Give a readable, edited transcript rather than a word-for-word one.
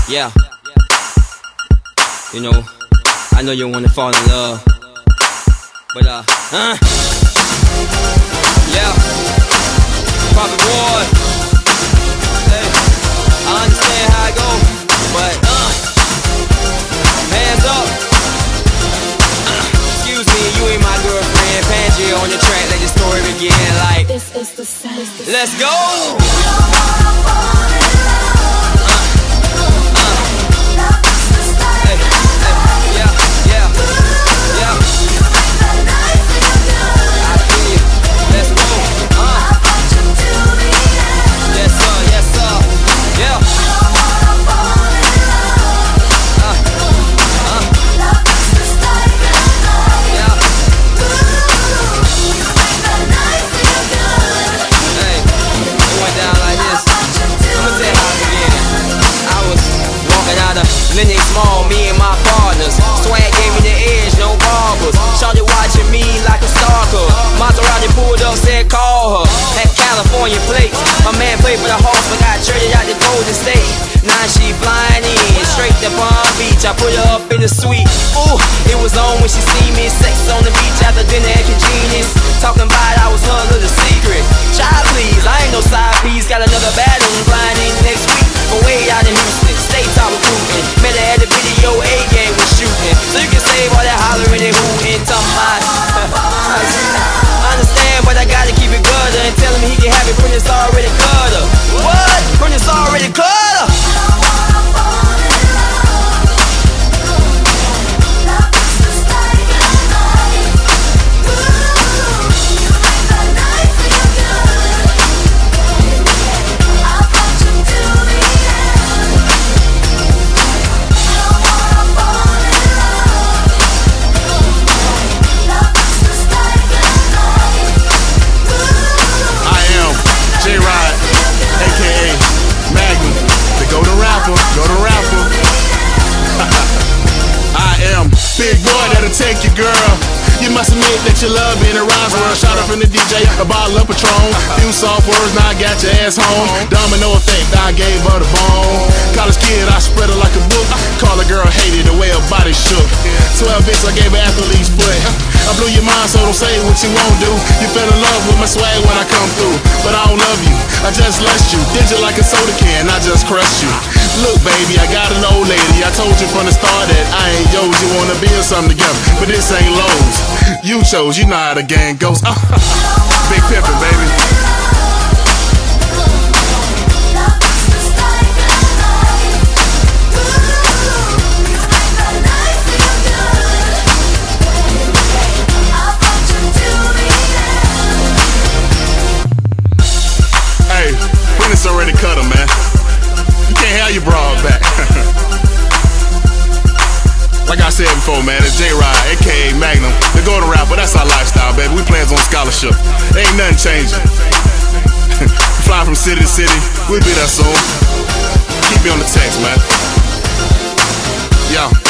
Yeah. You know, I know you wanna fall in love, but yeah. Prophet boy. Hey, I understand how it go, but hands up. Excuse me, you ain't my girlfriend. Pangea on the track, let the story begin. Like, this is the sound. Let's go. Lenny Small, me and my partners. Swag gave me the edge, no barbers. Shawty watching me like a stalker. Maserati pulled up, said call her. Had California plates. My man played for the Hawks, but got traded out to Golden State. Now she flying in, straight to Palm Beach. I put her up in the suite. Ooh, it was on when she seen me. Sex on the beach after dinner at Congenius. Talking about I was her little secret. Child, please, I ain't no side piece. Got another bad one flying in next week. But way out in Houston, state top recruiting. Met her at the video, A-game was shooting. So you can save all that hollering and hooting. Talking about I understand, but I gotta keep it gutter. And tell him he can have it when it's already cut up. What? When it's already cut up? Big boy that'll take you, girl. You must admit that you love being around world. Shot up from the DJ, a bottle of Patron. Few soft words, now I got your ass home. Domino effect, now I gave her the bone. College kid, I spread her like a book. Call a girl hated the way her body shook. 12 bits, I gave her athlete's foot. I blew your mind, so don't say what you won't do. You fell in love with my swag when I come through, but I don't love you, I just lust you. Did you like a soda can, I just crushed you. Look baby, I got an old lady. I told you from the start that I ain't yours. You wanna build something together, but this ain't Lowe's. You chose, you know how the gang goes. Big pimpin', baby. Hey, Prince already cut him, man. You can't have your broad back. Like I said before, man, it's J-Rod, aka Magnum, the go-to rapper. That's our lifestyle, baby. We plans on scholarship. Ain't nothing changing. Fly from city to city. We'll be there soon. Keep me on the text, man. Yeah.